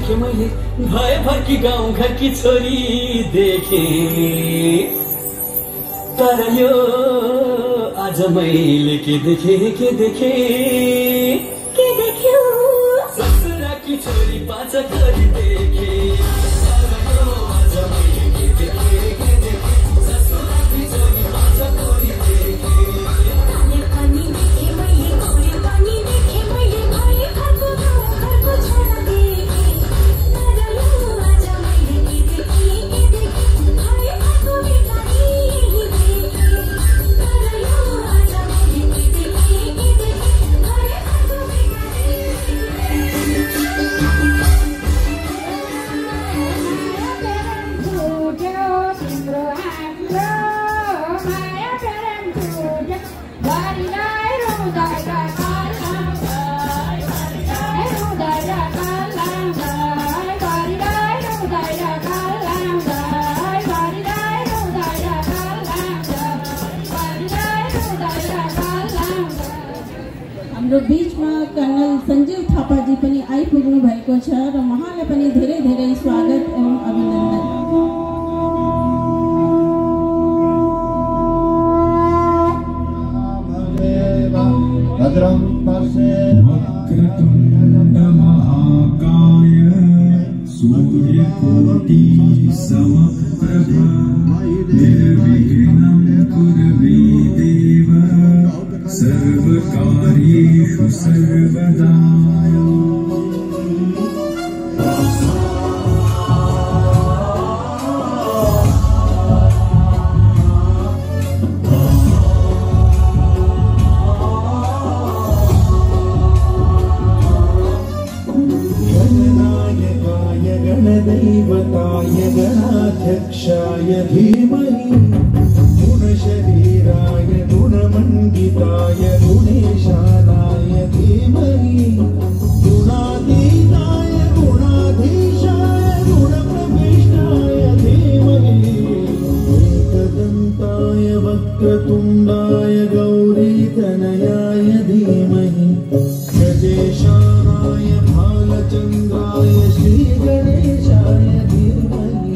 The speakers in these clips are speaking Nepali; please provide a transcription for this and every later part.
देखे मैले भए भर्की गाउँ घरकी छोरी देखे तर यो आज मैले के देखे ससुराकी छोरी पाँच गरी देखे तर यो आज मैले के देखे ससुराकी छोरी पाँच गरी देखे हाम्रो बीचमा कर्नल सञ्जीव थापाजी पनि आइपुग्नु भएको छ र उहाँलाई पनि धेरै धेरै स्वागत एवं अभिनन्दन। वक्रतुण्ड महाकाय सूर्यकोटि समप्रभ निर्विघ्नं कुरु मे देव सर्वकार्येषु सर्वदा। गणदैवताय गणाध्यक्षाय धीमहि गुणशरीराय गुणमण्डिताय गुणेशानाय धीमहि गुणातीताय गुणाधीशाय गुणप्रविष्टाय धीमहि एकदन्ताय वक्रतुण्डाय गौरीतनयाय धीमहि गजेशानाय भालचन्द्राय श्रीगणेशाय धीमहि।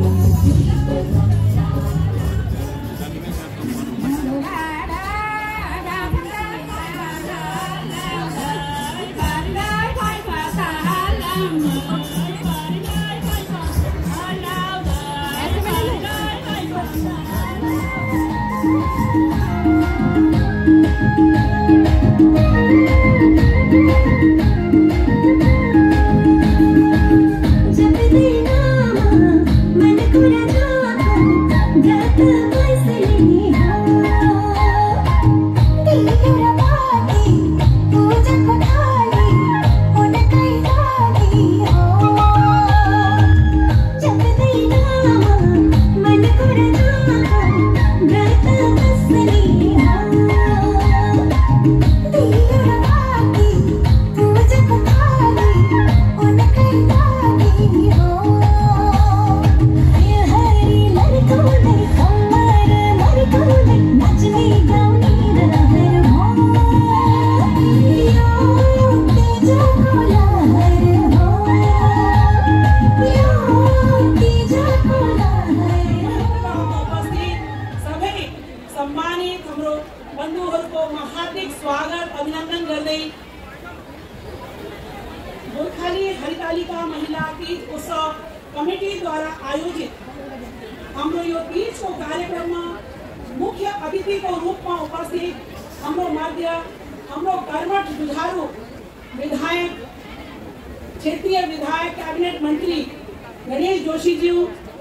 गोर्खाली हरितालिका महिला तीज उत्सव कमिटी द्वारा आयोजित हाम्रो यो तीजको कार्यक्रममा मुख्य अतिथिको रूपमा उपस्थित हाम्रो मध्य हाम्रो कर्मठ जुझारू विधायक क्षेत्रीय विधायक कैबिनेट मंत्री गणेश जोशी जी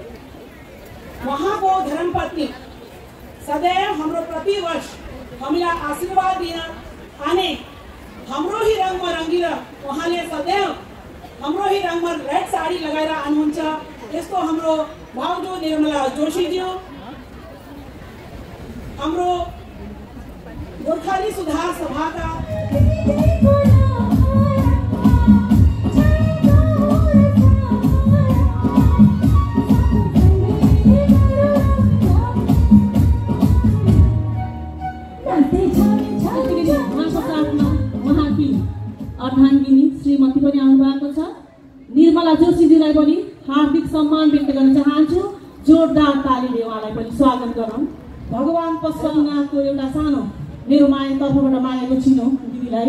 उहाँको धर्मपत्नी सदैव हाम्रो प्रतिवर्ष हामीलाई आशीर्वाद दिन आने हाम्रो ही रंगमा रंगिएर उहाँले सदैव हाम्रो ही रंगमा रेड साडी लगाएर आउनुहुन्छ। यस्तो हाम्रो भाउजू निर्मला जोशी जी हाम्रो गोर्खाली सुधार सभाका अर्धाङ्गिनी श्रीमती पनि आउनु भएको छ। निर्मला निर्मला जोशीजीलाई पनि हार्दिक सम्मान व्यक्त गर्न चाहन्छु। जोरदार तालीले उहाँलाई पनि स्वागत गरौँ। भगवान पशुपतिनाथको एउटा सानो मेरो माया तर्फबाट मागेको छिनो दिदीलाई।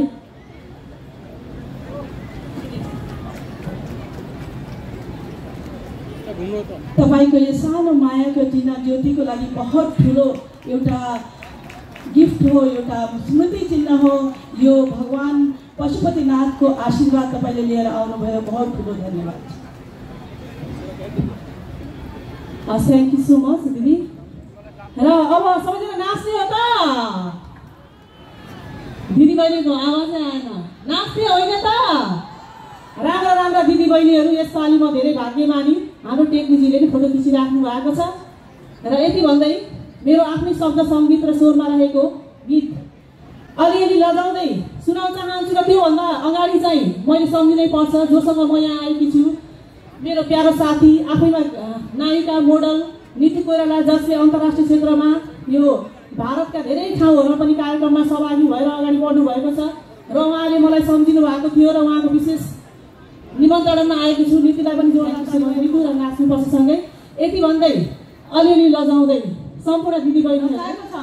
तपाईँको यो सानो मायाको चिन्ह ज्योतिको लागि बहुत ठुलो एउटा गिफ्ट हो, एउटा स्मृति चिन्ह हो। यो भगवान पशुपतिनाथको आशीर्वाद तपाईँले लिएर आउनुभयो, बहुत ठुलो धन्यवाद। थ्याङ्क यू सो मच दिदी। र अब सबैजना नाच्ने हो त? दिदी बहिनीको आवाजै आएन, नाच्ने होइन त? राम्रा राम्रा दिदी बहिनीहरू यसपालि म धेरै भाग्यमानी। हाम्रो टेक्निजीले नि फोटो खिचिराख्नु भएको छ। र यति भन्दै मेरो आफ्नै शब्द सङ्गीत र स्वरमा रहेको गीत अलिअलि लजाउँदै सुनाउन चाहन्छु। र त्योभन्दा अगाडि चाहिँ मैले सम्झिनै पर्छ जोसँग म यहाँ आएकी छु, मेरो प्यारो साथी, आफैमा नायिका मोडल नीति कोइराला, जसले अन्तर्राष्ट्रिय क्षेत्रमा यो भारतका धेरै ठाउँहरूमा पनि कार्यक्रममा सहभागी भएर अगाडि बढ्नु भएको छ। र उहाँले मलाई सम्झिनु भएको थियो र उहाँको विशेष निमन्त्रणमा आएकी छु। नीतिलाई पनि जोड्न नीति र नाच्नुपर्छ सँगै। यति भन्दै अलिअलि लजाउँदै सम्पूर्ण दिदी बहिनीहरू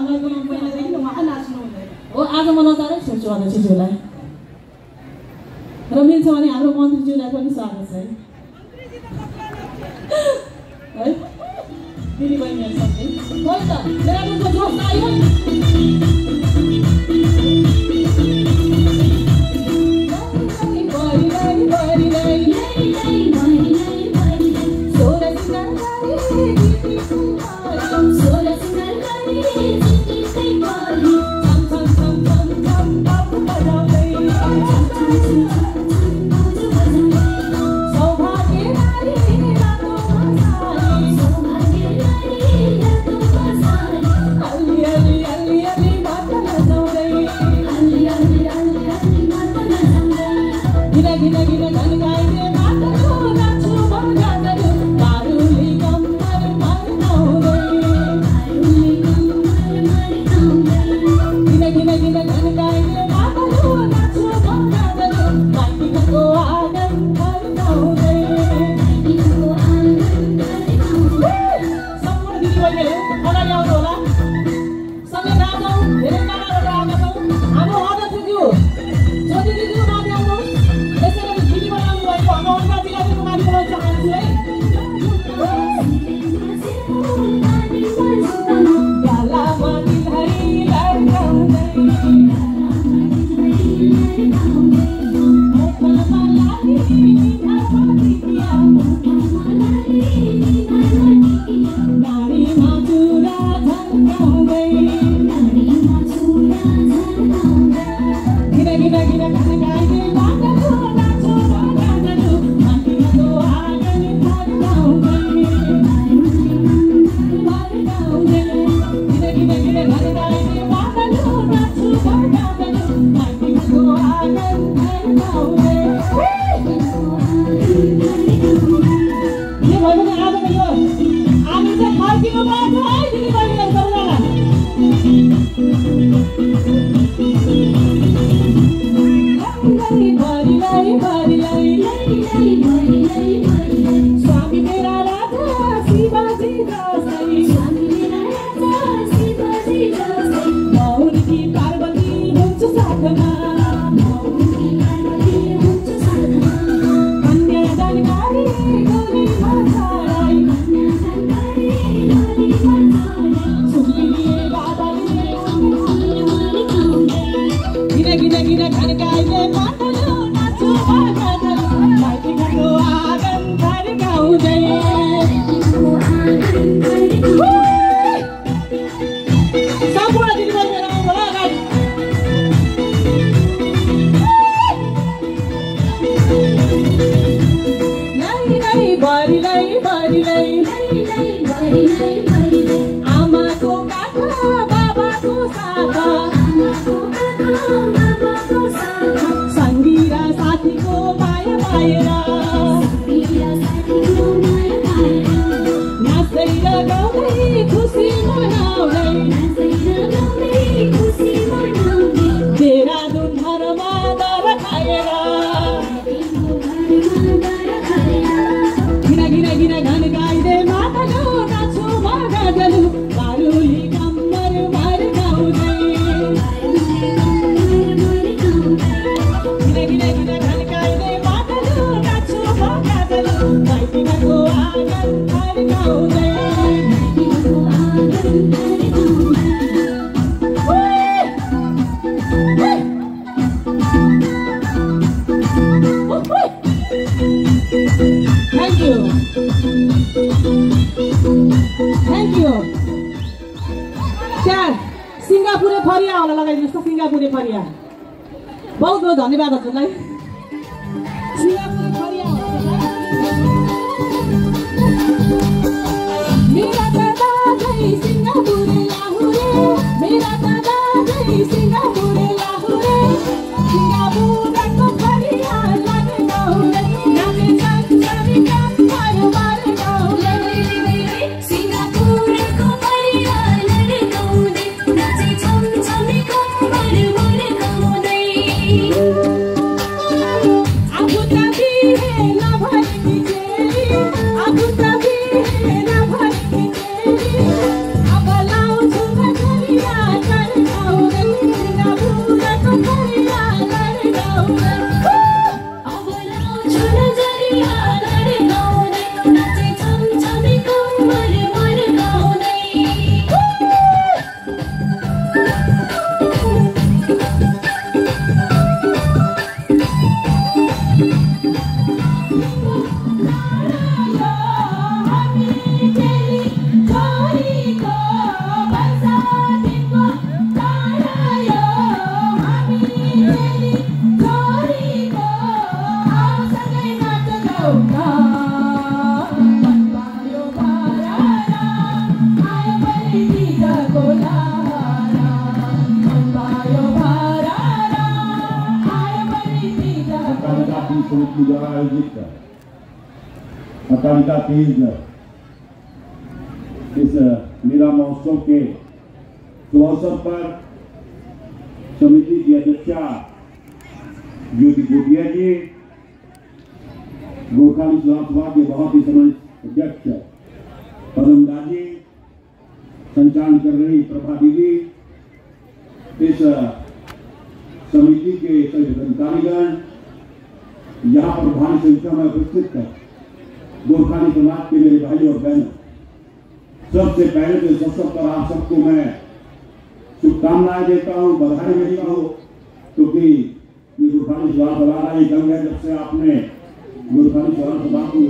हो, आज म नचारै छोड्छु अध्यक्षज्यूलाई र मिल्छ भने हाम्रो मन्त्रीज्यूलाई पनि स्वागत छ है दिदी बहिनीहरूसँगै। खोइ त देहरादूनको जोस आयो। संगीरा साथी को सिङ्गापुरे फरिया होला लगाइदिनुहोस् त सिङ्गापुरे फरिया बहुत बहुत धन्यवाद हजुरलाई सिङ्गापुरे फरिया मेरा दादा जय सिङ्गापुरे लाहुरे मेरा दादा जय सिङ्गापुरे लाहुरे सिङ्गापुरको फरिया लागे गाउँले नाचे छाछारी कामहरू मारे गाउँले सिङ्गापुरको फरिया लागे गाउँले नाचे छमछमी कामहरू मारे गाउँले आफू त बिहे नभएकी चेली आफू त बिहे नभएकी चेली अब लाउँछु फरिया लागे गाउँले सिङ्गापुरको फरिया लागे गाउँले अब लाउँछु नजरिया लागे गाउँले नाचे छमछमी कामहरू मारे गाउँले अकालिका तीज इस मेला महोत्सव के शुभ अवसर पर समिति की अध्यक्षा ज्योति गोटिया जी, गोरखाली सभा के बहुत ही सम्मानित अध्यक्ष पदमदा जी, संचालन कर रही प्रभा दीदी, इस समिति के सभी पदाधिकारीगण, यहाँ पर भारी संख्या में उपस्थित है गोरखाली समाज के मेरे भाई और बहनों, सबसे पहले तो सबसे पर आप सबको मैं शुभकामनाएं देता हूँ, बधाई देता हूँ, क्योंकि ये गोरखाली सभा एक अंग है। जब से आपने गोरखाली सभा को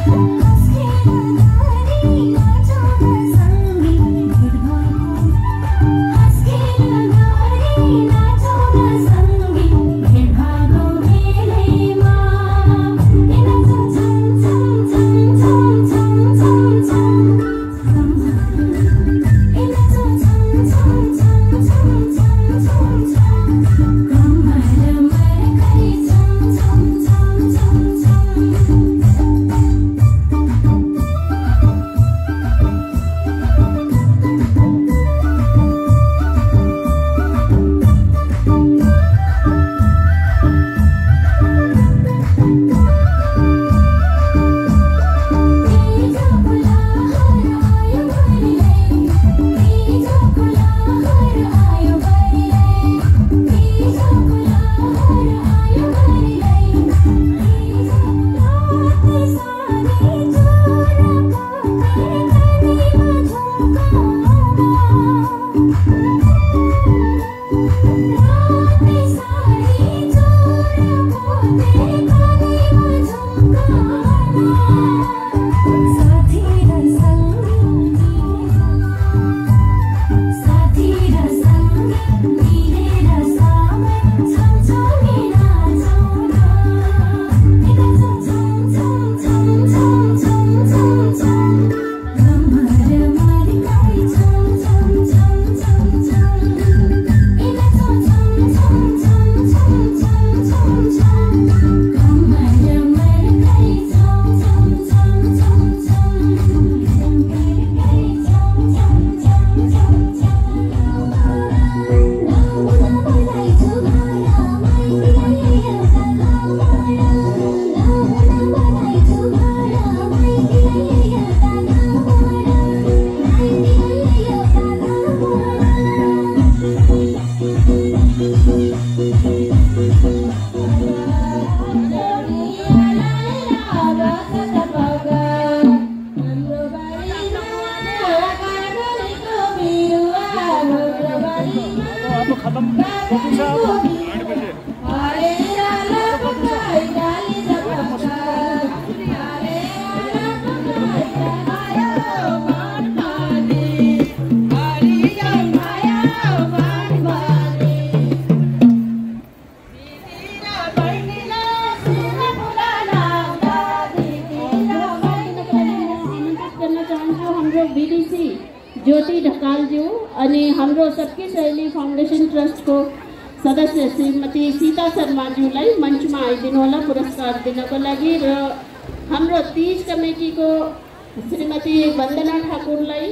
ज्योति ढकालज्यू अनि हाम्रो सबकी सहेली फाउन्डेसन ट्रस्टको सदस्य श्रीमती सीता शर्माज्यूलाई मञ्चमा आइदिनु होला पुरस्कार दिनको लागि र हाम्रो तीज कमिटीको श्रीमती वन्दना ठाकुरलाई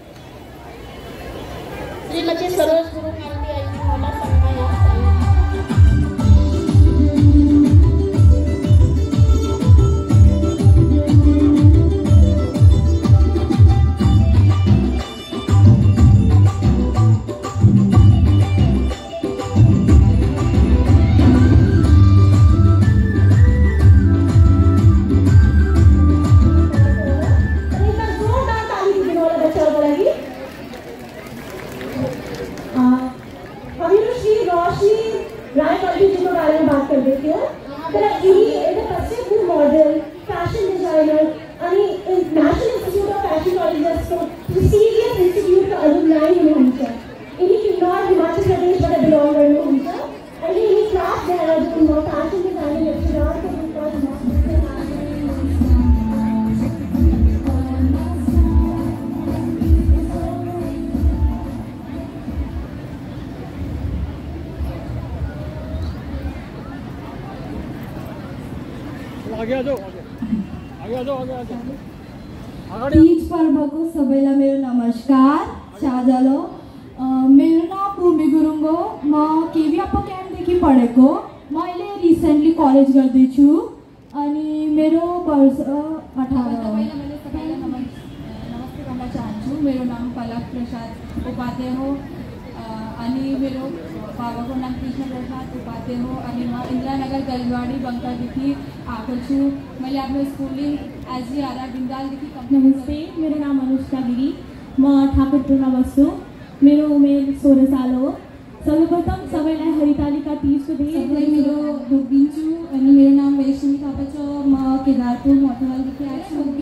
श्रीमती सरोज गुरुङले आइदिनु होला तीज पर्वको सबैलाई मेरो नमस्कार साझलो मेरो नाम भूमि गुरुङ हो म केवी अप्पा क्याम्पदेखि पढेको म अहिले रिसेन्टली कलेज गर्दैछु अनि मेरो वर्ष 18 हो। नमस्ते भन्न चाहन्छु मेरो नाम पलक प्रसाद उपाध्याय हो अनि मेरो बाबाको नाम कृष्ण प्रसाद उपाध्याय हो अनि म इन्द्रानगर गलवाडी बङ्कादेखि आएको छु। मैले आफ्नो स्कुलिङ एसजी आरआर बिन्दालदेखि। नमस्ते मेरो नाम अनुष्का गिरी म ठाकुरपुरमा बस्छु मेरो उमेर 16 साल हो। सर्वप्रथम सबैलाई हरितालिका तीजको धेरै मेरो धोबिन्छु अनि मेरो नाम वैष्णवी थापा छ म केदारपुर मोटरवालदेखि आएको छु।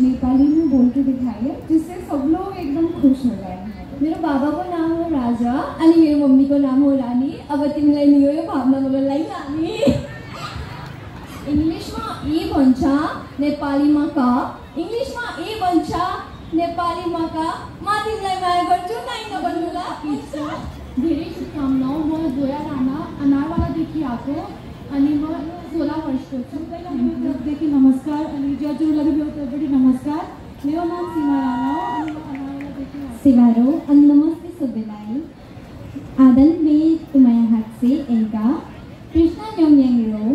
नेपाली में बोल के दिखाइए जिससे सब लोग एकदम खुश हो जाए। मेरो बाबाको नाम हो राजा अनि मेरो मम्मीको नाम हो रानी। अब तिमीलाई नि यो भावना बोल्नलाई हामी इङ्ग्लिसमा ए भन्छ, नेपालीमा क, इङ्ग्लिसमा ए भन्छ, नेपालीमा क। म तिमीलाई माया गर्छु, नाइ नभन्नुला। धेरै शुभकामना। म जोया राणा अनारवालादेखि आएको अनि म 16 वर्षको छु। तर्फदेखि नमस्कार अनि जजुलाई मेरो तर्फबाट नमस्कार। मेरो नाम सीमा राणा हो अनि म अनारवालादेखि सिवारो। अनि नमस्ते सबैलाई। आदन में तुम्हारे हाथ से एका कृष्णा न्योङ्याङ्रो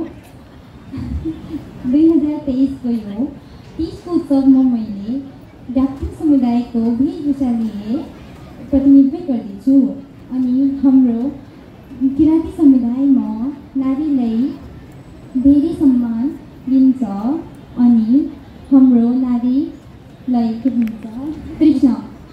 2023 को यो 30 को उत्सवमा मैले व्याख्या समुदायको वेशभूषा लिए प्रतिनिधित्व गर्दैछु। अनि हाम्रो किराँती समुदायमा नारीलाई धेरै सम्मान दिन्छ अनि हाम्रो नारीलाई के भन्छ कृष्ण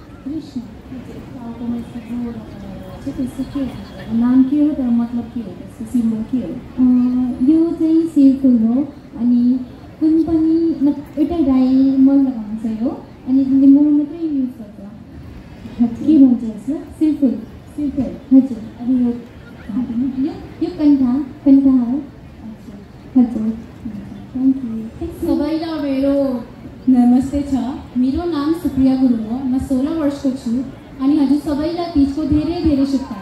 नाम के हो तर मतलब के हो, त्यसको सिम्बल के हो? यो चाहिँ शिरफुल हो अनि कुन पनि एउटै राई मल लगाउँछ यो अनि लिम्बूमा मात्रै युज गर्छ। के भन्छ यसलाई? शिरफुल। हजुर। अनि यो कन्ठा हो। हजुर। Thank you. सबैलाई मेरो नमस्ते छ। मेरो नाम सुप्रिया गुरुङ हो। म 16 वर्षको छु अनि हजुर सबैलाई तीजको धेरै धेरै शुभकामना।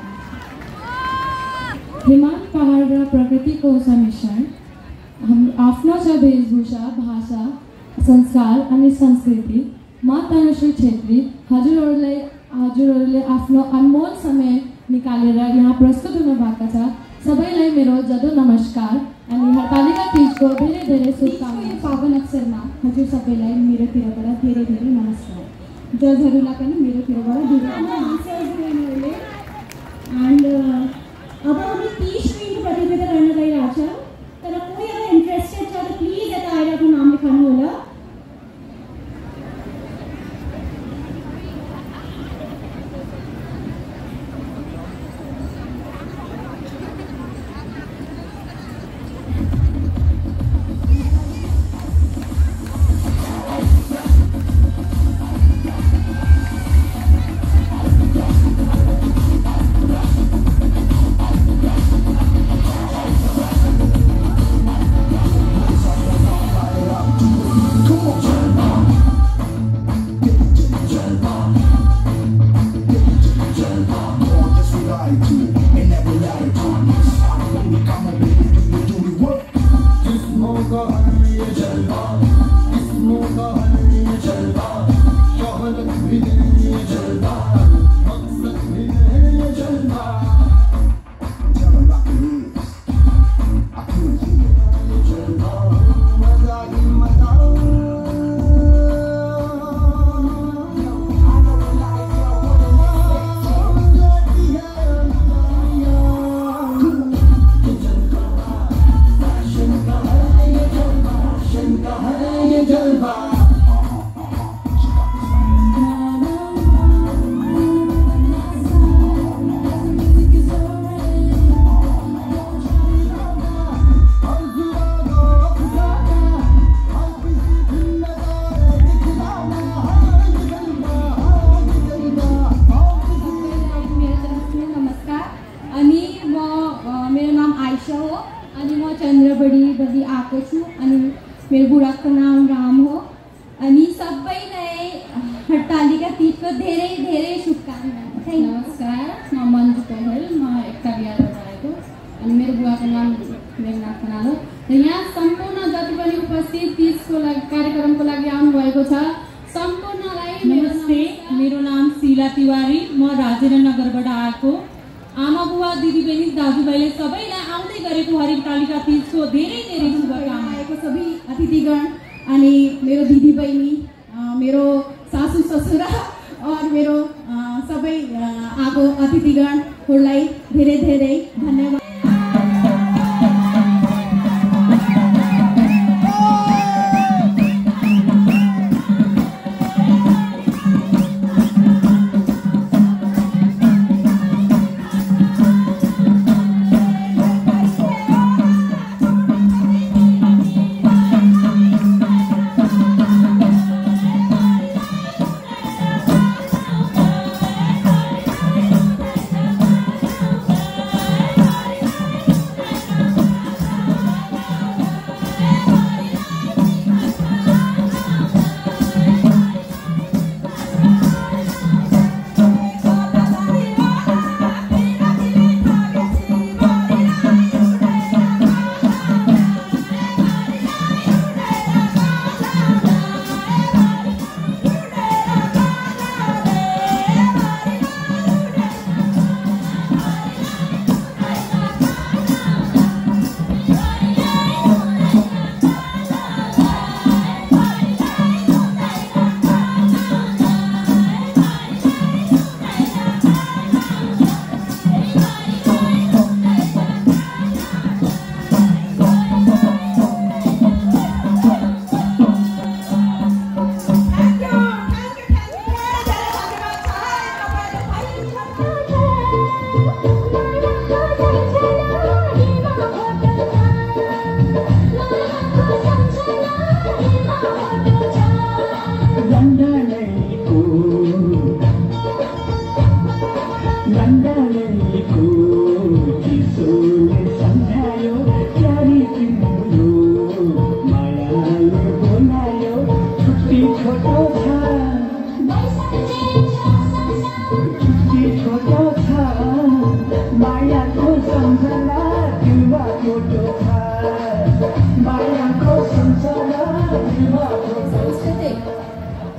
हिमाल पहाड र प्रकृतिको सम्मिश्रण आफ्नो छ वेशभूषा, भाषा, संस्कार अनि संस्कृति। म तनुश्री छेत्री हजुरहरूले आफ्नो अनमोल समय निकालेर यहाँ प्रस्तुत हुनुभएको छ। सबैलाई मेरो जदो नमस्कार अनि हरतालिका तीजको धेरै धेरै शुभकामना। पावन अवसरमा हजुर सबैलाई मेरोतिरबाट धेरै धेरै नमस्कार। जजहरूलाई पनि मेरोतिरबाट धेरै नमस्कार। एन्ड अब हामी 30 मिनट प्रतियोगिता गर्न गइरहेको छ। तर कोही अगर इन्ट्रेस्टेड छ त प्लिज यता आएर आफ्नो नाम लेखाउनु होला।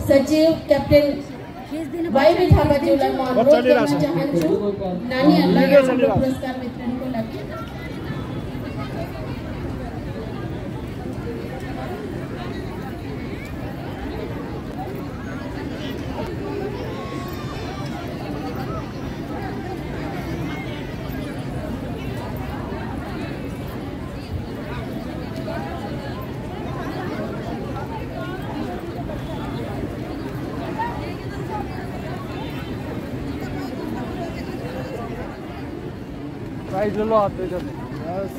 सचिव क्याप्टेन वाइबी थापाज्यूलाई म अनुरोध गर्न चाहन्छु नानीहरूलाई हाम्रो पुरस्कार वितरणको लागि। प्राइज लो हाथ पे चल बस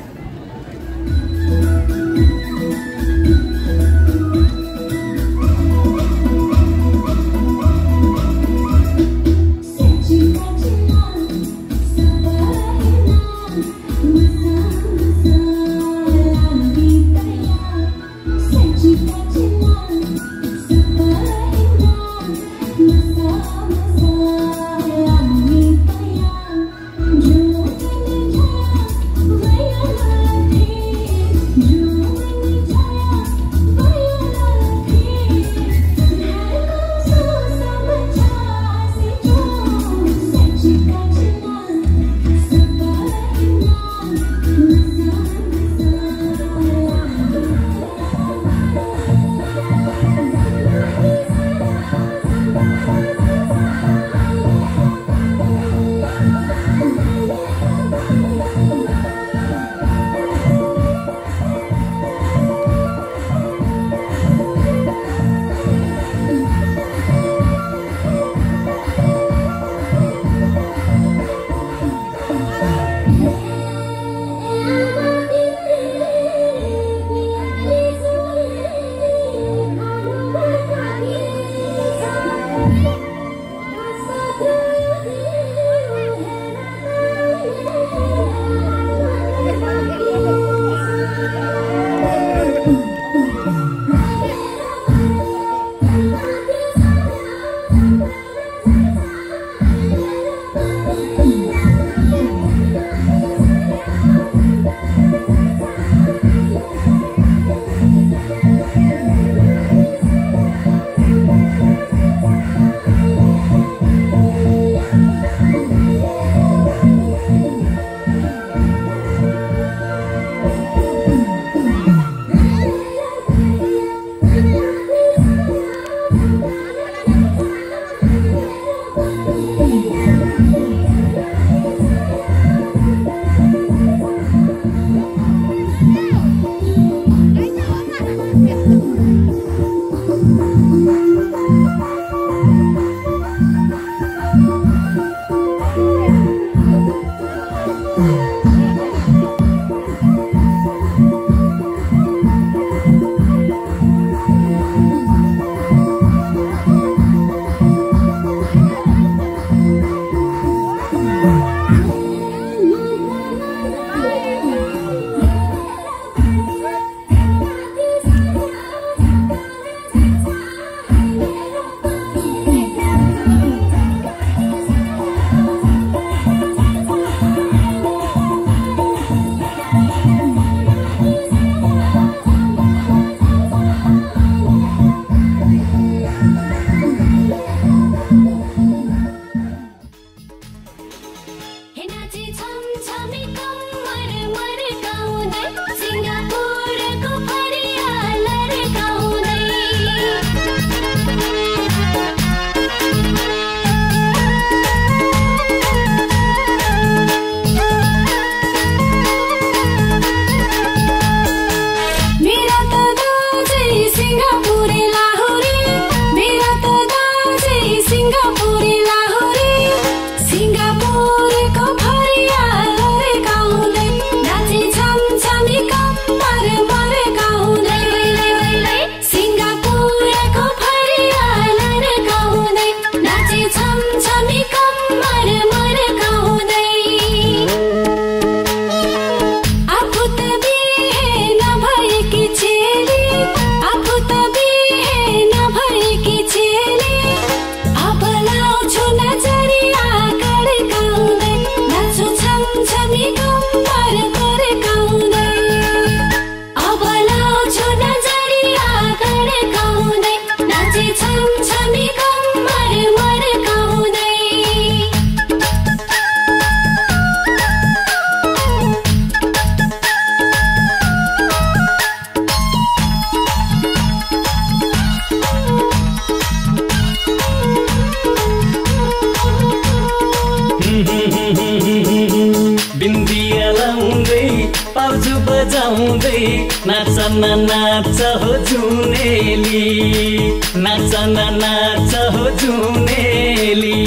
नाच न नाच हो जुनेली, नाच न नाच हो जुनेली।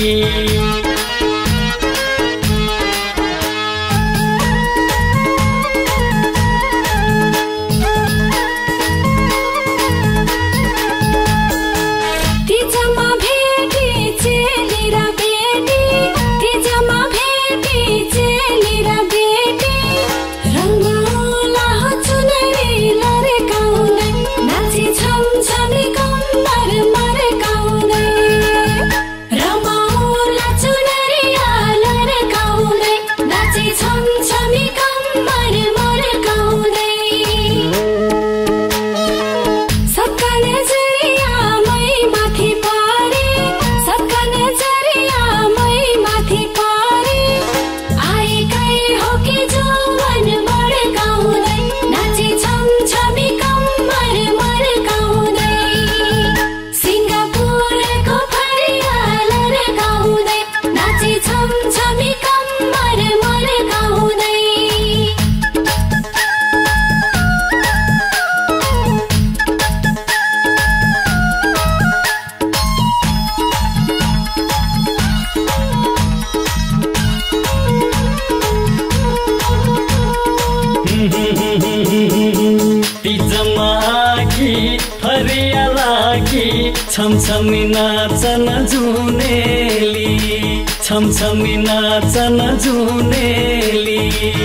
छमछमी नाचन जुनेली, छमछमी नाचन जुनेली।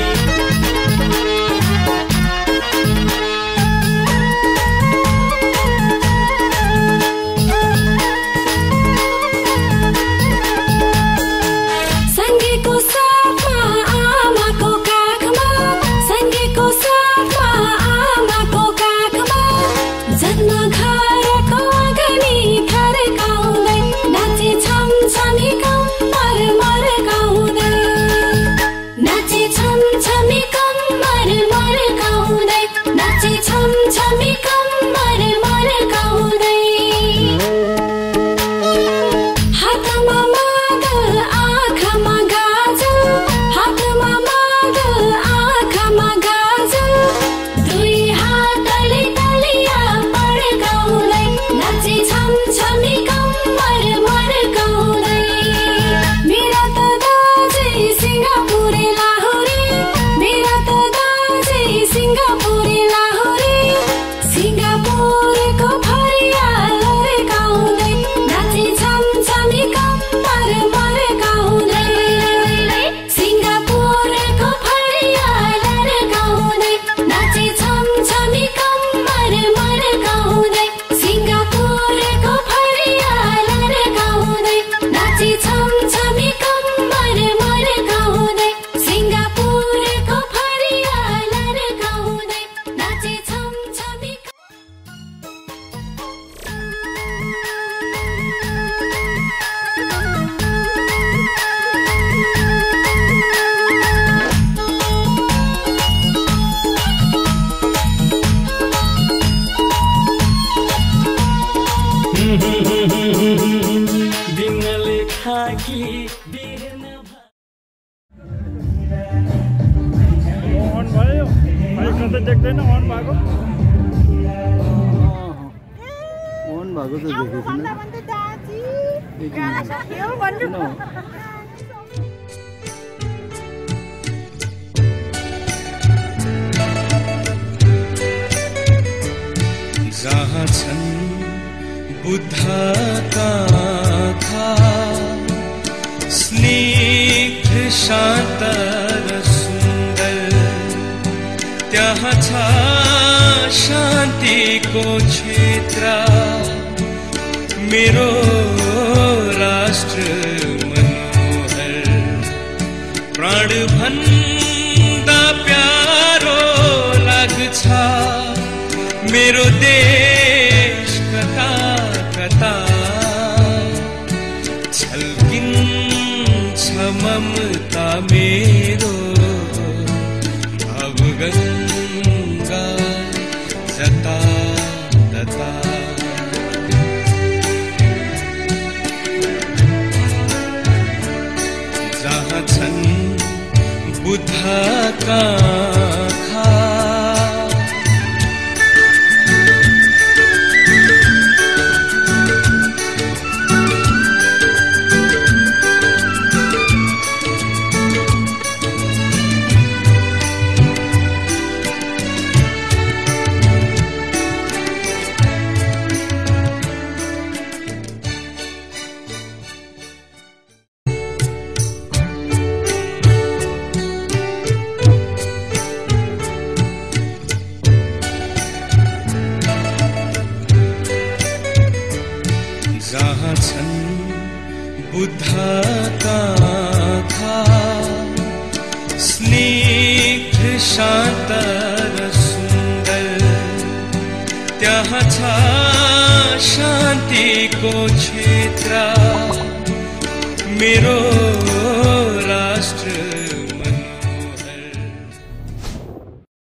सँगैको साथमा आमाको काखमा, सँगैको साथमा आमाको काखमा, जन्म घरको अगाडि थर्काउँदै नाचे छमछमी कम्मर मर्काउँदै, नाचे छमछमी कम्मर मर्काउँदै, नाचे छमछमी कम्मर मर्काउँदै। हातमा मादल आँखामा गाजल, हातमा मादल आँखामा गाजल, दुई हातले तालिया पड्काउँदै नाचे छमछमी कम्मर मर्काउँदै। मेरा त दाजै सिङ्गापुरे लाहुरे, मेरा त दाजै सिङ्गापुरे लाहुरे, सिङ्गापुरको फरिया लड्काउँदै नाचे छमछमी कम्मर मर्काउँदै, सिङ्गापुरको फरिया लड्काउँदै नाचे छमछमी कम्मर मर्काउँदै, सिङ्गापुरको फरिया लड्काउँदै नाचे छमछमी कम्मर मर्काउँदै, सिङ्गापुरको फरिया लड्काउँदै नाचे छमछमी। दिनले खाकी बिहान अन भयो बाइकमा त देख्दैन अन भएको, अन भएको त देखेको छैन। जहाँ छन् बुद्धका आँखा, स्निग्ध शान्त र सुन्दर, त्यहाँ छ शान्तिको क्षेत्र। मेरो राष्ट्र मनोहर, प्राण भन्दा प्यारो लाग्छ मेरो देश। कता कता छल्किन्छ ममता मेरो, भवगङ्गा जता तता। जहाँ छन् बुद्धका आँखा, जहाँ छन् बुद्धका आँखा स्निग्ध शान्त र सुन्दर, त्यहाँ छ शान्तिको क्षेत्र मेरो